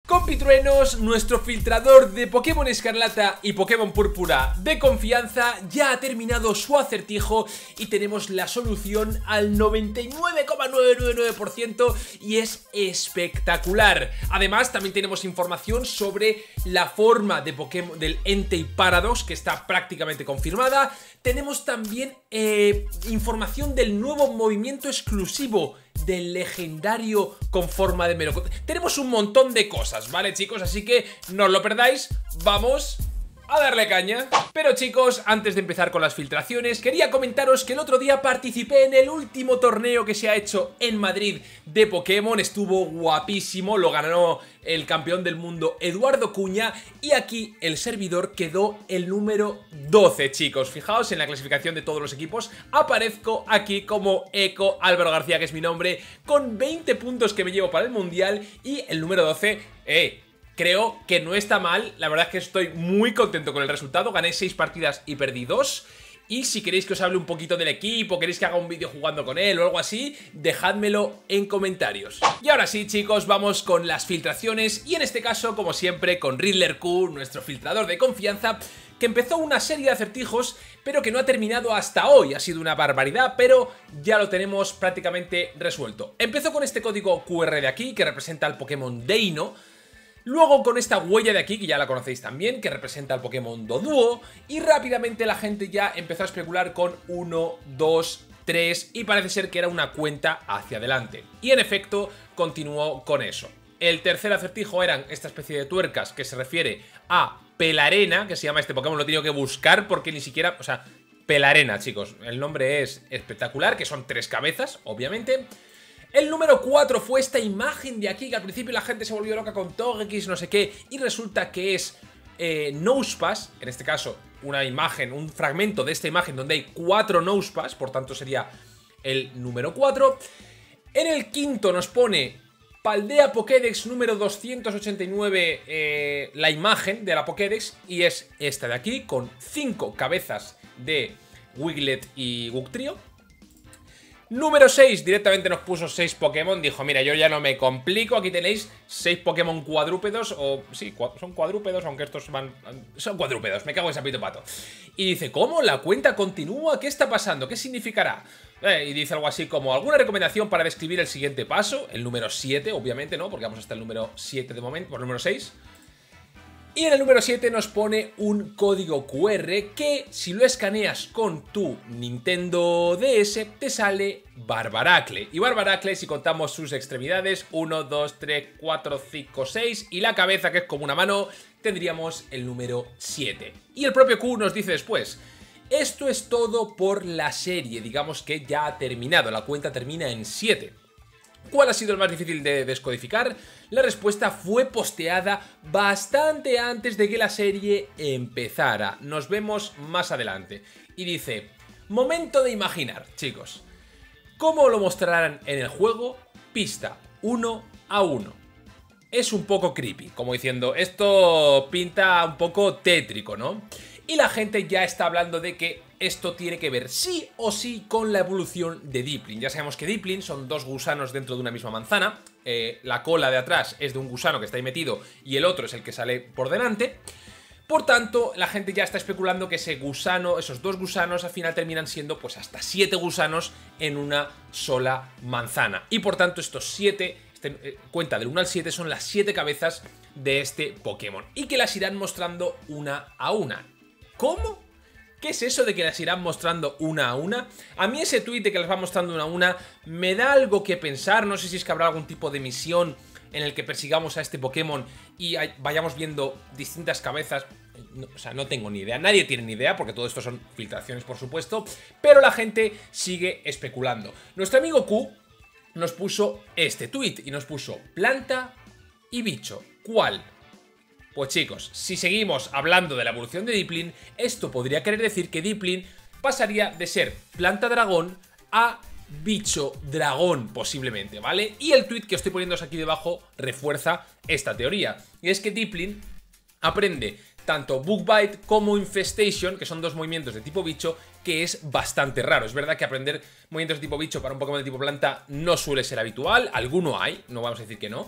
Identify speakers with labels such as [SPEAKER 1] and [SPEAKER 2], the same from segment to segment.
[SPEAKER 1] Compitruenos, nuestro filtrador de Pokémon Escarlata y Pokémon Púrpura de confianza ya ha terminado su acertijo y tenemos la solución al 99,999% y es espectacular. Además, también tenemos información sobre la forma de Pokémon del Entei Paradox, que está prácticamente confirmada. Tenemos también información del nuevo movimiento exclusivo del legendario con forma de melocotón. Tenemos un montón de cosas, ¿vale, chicos? Así que no os lo perdáis, vamos a darle caña. Pero chicos, antes de empezar con las filtraciones, quería comentaros que el otro día participé en el último torneo que se ha hecho en Madrid de Pokémon. Estuvo guapísimo, lo ganó el campeón del mundo Eduardo Cuña y aquí el servidor quedó el número 12, chicos. Fijaos en la clasificación de todos los equipos, aparezco aquí como Eco Álvaro García, que es mi nombre, con 20 puntos que me llevo para el mundial y el número 12, creo que no está mal, la verdad es que estoy muy contento con el resultado. Gané 6 partidas y perdí 2. Y si queréis que os hable un poquito del equipo, queréis que haga un vídeo jugando con él o algo así, dejádmelo en comentarios. Y ahora sí, chicos, vamos con las filtraciones. Y en este caso, como siempre, con Riddler Q, nuestro filtrador de confianza, que empezó una serie de acertijos, pero que no ha terminado hasta hoy. Ha sido una barbaridad, pero ya lo tenemos prácticamente resuelto. Empezó con este código QR de aquí, que representa al Pokémon Deino. Luego con esta huella de aquí, que ya la conocéis también, que representa al Pokémon Doduo. Y rápidamente la gente ya empezó a especular con 1, 2, 3 y parece ser que era una cuenta hacia adelante. Y en efecto, continuó con eso. El tercer acertijo eran esta especie de tuercas que se refiere a Pelarena, que se llama este Pokémon, lo he tenido que buscar porque ni siquiera... O sea, Pelarena, chicos, el nombre es espectacular, que son 3 cabezas, obviamente. El número 4 fue esta imagen de aquí, que al principio la gente se volvió loca con Togekiss, no sé qué, y resulta que es Nosepass, en este caso una imagen, un fragmento de esta imagen donde hay 4 Nosepass, por tanto sería el número 4. En el quinto nos pone Paldea Pokédex número 289, la imagen de la Pokédex, y es esta de aquí, con 5 cabezas de Wiglet y Wugtrio. Número 6, directamente nos puso 6 Pokémon, dijo, mira, yo ya no me complico, aquí tenéis 6 Pokémon cuadrúpedos, o sí, son cuadrúpedos, aunque estos son cuadrúpedos, me cago en sapito pato. Y dice, ¿cómo? ¿La cuenta continúa? ¿Qué está pasando? ¿Qué significará? Y dice algo así como, ¿alguna recomendación para describir el siguiente paso? El número 7, obviamente, ¿no? Porque vamos hasta el número 7 de momento, por el número 6. Y en el número 7 nos pone un código QR que, si lo escaneas con tu Nintendo DS, te sale Barbaracle. Y Barbaracle, si contamos sus extremidades, 1, 2, 3, 4, 5, 6, y la cabeza, que es como una mano, tendríamos el número 7. Y el propio Q nos dice después, esto es todo por la serie, digamos que ya ha terminado, la cuenta termina en 7. ¿Cuál ha sido el más difícil de descodificar? La respuesta fue posteada bastante antes de que la serie empezara. Nos vemos más adelante. Y dice, momento de imaginar, chicos. ¿Cómo lo mostrarán en el juego? Pista 1 a 1. Es un poco creepy, como diciendo, esto pinta un poco tétrico, ¿no? Y la gente ya está hablando de que esto tiene que ver sí o sí con la evolución de Dipplin. Ya sabemos que Dipplin son 2 gusanos dentro de una misma manzana. La cola de atrás es de un gusano que está ahí metido y el otro es el que sale por delante. Por tanto, la gente ya está especulando que ese gusano, esos 2 gusanos al final terminan siendo pues hasta 7 gusanos en una sola manzana. Y por tanto estos 7, cuenta del 1 al 7, son las 7 cabezas de este Pokémon. Y que las irán mostrando una a una. ¿Cómo? ¿Qué es eso de que las irán mostrando una a una? A mí ese tweet de que las va mostrando una a una me da algo que pensar. No sé si es que habrá algún tipo de misión en el que persigamos a este Pokémon y vayamos viendo distintas cabezas. No, o sea, no tengo ni idea. Nadie tiene ni idea porque todo esto son filtraciones, por supuesto. Pero la gente sigue especulando. Nuestro amigo Q nos puso este tweet y nos puso planta y bicho. ¿Cuál? Pues chicos, si seguimos hablando de la evolución de Dipplin, esto podría querer decir que Dipplin pasaría de ser planta dragón a bicho dragón, posiblemente, ¿vale? Y el tweet que estoy poniéndoos aquí debajo refuerza esta teoría. Y es que Dipplin aprende tanto Bug Bite como Infestation, que son 2 movimientos de tipo bicho, que es bastante raro. Es verdad que aprender movimientos de tipo bicho para un Pokémon de tipo planta no suele ser habitual, alguno hay, no vamos a decir que no,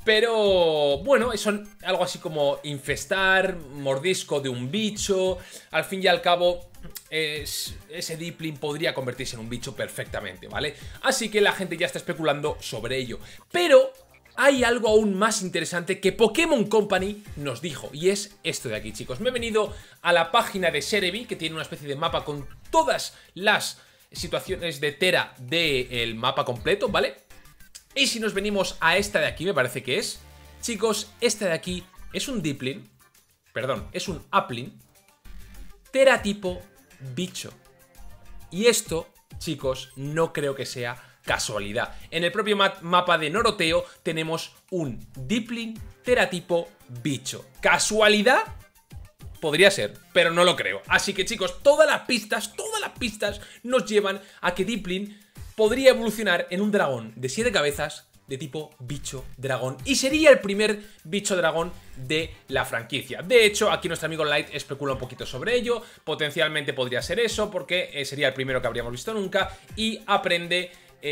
[SPEAKER 1] Pero bueno, son algo así como infestar, mordisco de un bicho. Al fin y al cabo, ese Deepling podría convertirse en un bicho perfectamente, ¿vale? Así que la gente ya está especulando sobre ello. Pero hay algo aún más interesante que Pokémon Company nos dijo, y es esto de aquí, chicos. Me he venido a la página de Serebii, que tiene una especie de mapa con todas las situaciones de Tera del mapa completo, ¿vale? Y si nos venimos a esta de aquí, me parece que es, chicos, esta de aquí es un Deepling, perdón, es un Upling Tera tipo bicho. Y esto, chicos, no creo que sea casualidad. En el propio mapa de Noroteo tenemos un Deepling Tera tipo bicho. ¿Casualidad? Podría ser, pero no lo creo. Así que, chicos, todas las pistas nos llevan a que Deepling podría evolucionar en un dragón de 7 cabezas de tipo bicho dragón. Y sería el primer bicho dragón de la franquicia. De hecho, aquí nuestro amigo Light especula un poquito sobre ello. Potencialmente podría ser eso, porque sería el primero que habríamos visto nunca. Y aprende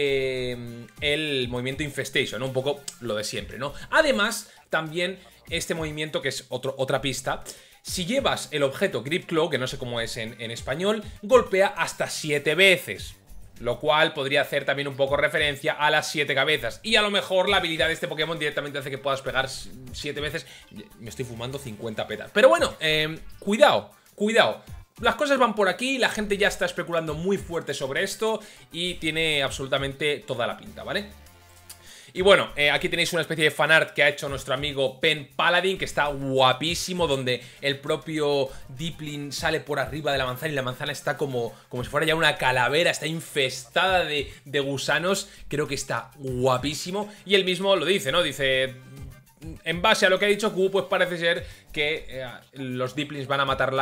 [SPEAKER 1] el movimiento Infestation, ¿no? Un poco lo de siempre, ¿no? Además, también este movimiento, que es otra pista. Si llevas el objeto Grip Claw, que no sé cómo es en español, golpea hasta 7 veces. Lo cual podría hacer también un poco referencia a las 7 cabezas. Y a lo mejor la habilidad de este Pokémon directamente hace que puedas pegar 7 veces. Me estoy fumando 50 petas. Pero bueno, cuidado, cuidado. Las cosas van por aquí, la gente ya está especulando muy fuerte sobre esto y tiene absolutamente toda la pinta, ¿vale? Y bueno, aquí tenéis una especie de fanart que ha hecho nuestro amigo Pen Paladin, que está guapísimo, donde el propio Deepling sale por arriba de la manzana y la manzana está como si fuera ya una calavera, está infestada de gusanos. Creo que está guapísimo. Y él mismo lo dice, ¿no? Dice, en base a lo que ha dicho Q, pues parece ser que los Deeplings van a matar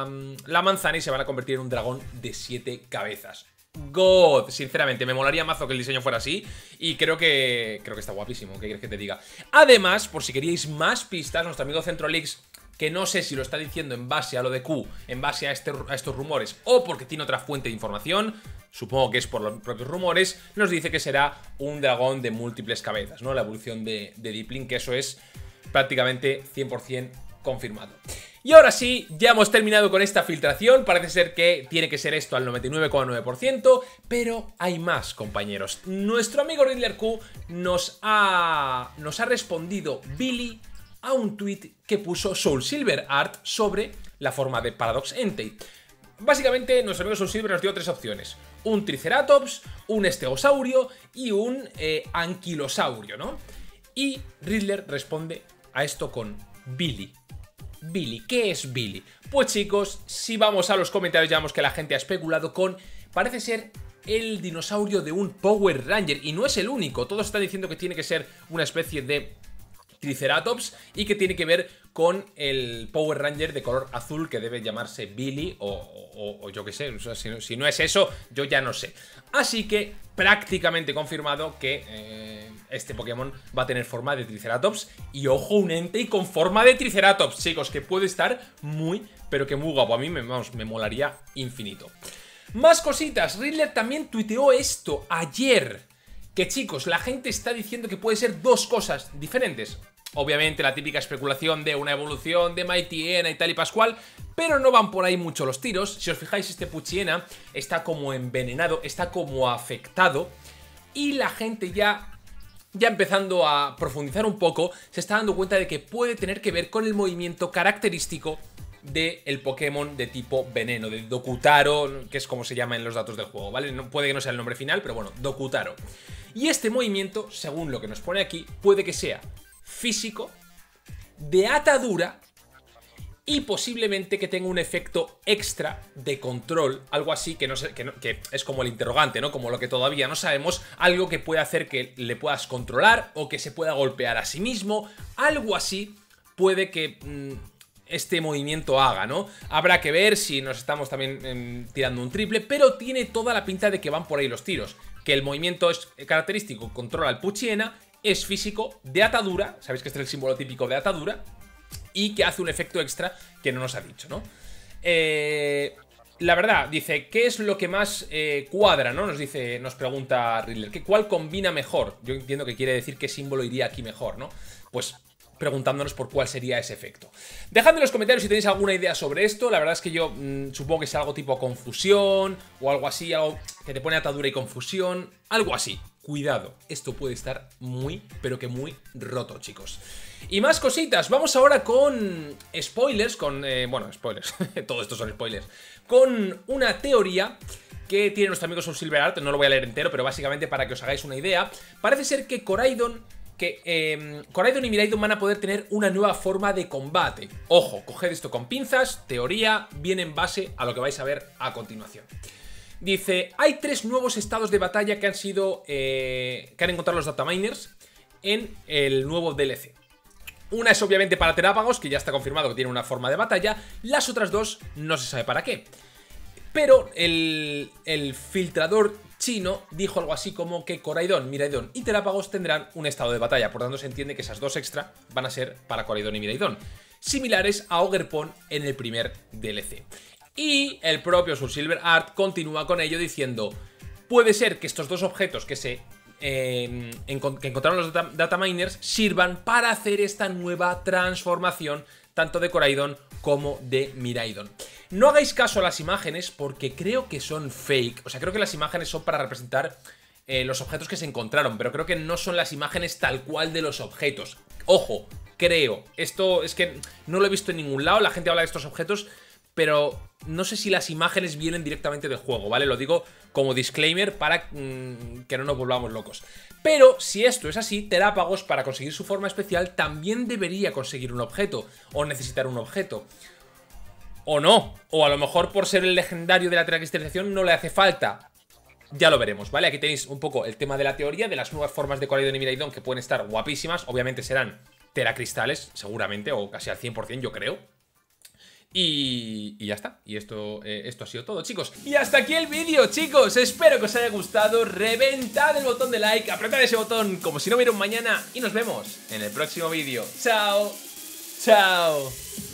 [SPEAKER 1] la manzana y se van a convertir en un dragón de 7 cabezas. God, sinceramente, me molaría mazo que el diseño fuera así. Y creo que está guapísimo, ¿qué quieres que te diga? Además, por si queríais más pistas, nuestro amigo Centrolix, que no sé si lo está diciendo en base a lo de Q, en base a estos rumores, o porque tiene otra fuente de información, supongo que es por los propios rumores, nos dice que será un dragón de múltiples cabezas, ¿no? La evolución de Deepling, que eso es prácticamente 100% confirmado. Y ahora sí, ya hemos terminado con esta filtración. Parece ser que tiene que ser esto al 99,9%, pero hay más, compañeros. Nuestro amigo Riddler Q nos ha respondido Billy a un tweet que puso Soul Silver Art sobre la forma de Paradox Entei. Básicamente, nuestro amigo Soul Silver nos dio 3 opciones: un Triceratops, un Estegosaurio y un Anquilosaurio, ¿no? Y Riddler responde a esto con Billy. Billy, ¿qué es Billy? Pues chicos, si vamos a los comentarios ya vemos que la gente ha especulado con, parece ser el dinosaurio de un Power Ranger, y no es el único. Todos están diciendo que tiene que ser una especie de Triceratops y que tiene que ver con el Power Ranger de color azul, que debe llamarse Billy o yo qué sé. O sea, si no es eso, yo ya no sé. Así que prácticamente confirmado que este Pokémon va a tener forma de Triceratops. Y ojo, un Entei con forma de Triceratops, chicos, que puede estar muy, pero que muy guapo. A mí me molaría infinito. Más cositas. Riddler también tuiteó esto ayer, que chicos, la gente está diciendo que puede ser 2 cosas diferentes. Obviamente la típica especulación de una evolución de Mightyena y tal y pascual, pero no van por ahí mucho los tiros. Si os fijáis, este Poochyena está como envenenado, está como afectado, y la gente ya empezando a profundizar un poco, se está dando cuenta de que puede tener que ver con el movimiento característico del Pokémon de tipo veneno, de Dokutaro, que es como se llama en los datos del juego, ¿vale? Puede que no sea el nombre final, pero bueno, Dokutaro. Y este movimiento, según lo que nos pone aquí, puede que sea físico, de atadura y posiblemente que tenga un efecto extra de control, algo así que no sé, que es como el interrogante, ¿no? Como lo que todavía no sabemos, algo que puede hacer que le puedas controlar o que se pueda golpear a sí mismo, algo así puede que este movimiento haga, ¿no? Habrá que ver si nos estamos también tirando un triple, pero tiene toda la pinta de que van por ahí los tiros, que el movimiento es característico, controla al Poochyena, es físico, de atadura, sabéis que este es el símbolo típico de atadura, y que hace un efecto extra que no nos ha dicho, ¿no? La verdad, dice, ¿qué es lo que más cuadra, ¿no? Nos pregunta Riddler, ¿cuál combina mejor? Yo entiendo que quiere decir qué símbolo iría aquí mejor, ¿no? pues preguntándonos por cuál sería ese efecto. Dejadme en los comentarios si tenéis alguna idea sobre esto. La verdad es que yo supongo que es algo tipo confusión o algo así, algo que te pone atadura y confusión, algo así. Cuidado, esto puede estar muy, pero que muy roto, chicos. Y más cositas, vamos ahora con spoilers, bueno, spoilers, todo esto son spoilers, con una teoría que tiene nuestro amigo SoulSilverArt, no lo voy a leer entero, pero básicamente para que os hagáis una idea, parece ser que Koraidon y Miraidon van a poder tener una nueva forma de combate. Ojo, coged esto con pinzas, teoría, viene en base a lo que vais a ver a continuación. Dice, hay 3 nuevos estados de batalla que han encontrado los dataminers en el nuevo DLC. Una es obviamente para Terápagos, que ya está confirmado que tiene una forma de batalla. Las otras 2 no se sabe para qué. Pero el filtrador chino dijo algo así como que Koraidon, Miraidon y Terápagos tendrán un estado de batalla. Por tanto se entiende que esas 2 extra van a ser para Koraidon y Miraidon, similares a Ogerpon en el primer DLC. Y el propio SoulSilverArt continúa con ello diciendo, puede ser que estos 2 objetos que encontraron los dataminers sirvan para hacer esta nueva transformación tanto de Koraidon como de Miraidon. No hagáis caso a las imágenes porque creo que son fake. O sea, creo que las imágenes son para representar los objetos que se encontraron, pero creo que no son las imágenes tal cual de los objetos. Ojo, creo. Esto es que no lo he visto en ningún lado, la gente habla de estos objetos, pero no sé si las imágenes vienen directamente del juego, ¿vale? Lo digo como disclaimer para que no nos volvamos locos. Pero si esto es así, Terápagos para conseguir su forma especial también debería conseguir un objeto o necesitar un objeto. O no, o a lo mejor por ser el legendario de la teracristalización no le hace falta. Ya lo veremos, ¿vale? Aquí tenéis un poco el tema de la teoría de las nuevas formas de Koraidon y Miraidon que pueden estar guapísimas. Obviamente serán teracristales, seguramente, o casi al 100% yo creo. Y ya está, y esto ha sido todo, chicos. Y hasta aquí el vídeo, chicos. Espero que os haya gustado. Reventad el botón de like, apretad ese botón como si no hubiera un mañana. Y nos vemos en el próximo vídeo. Chao, chao.